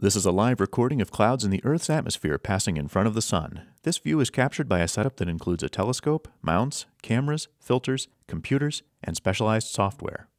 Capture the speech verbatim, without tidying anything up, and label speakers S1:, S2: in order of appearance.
S1: This is a live recording of clouds in the Earth's atmosphere passing in front of the Sun. This view is captured by a setup that includes a telescope, mounts, cameras, filters, computers, and specialized software.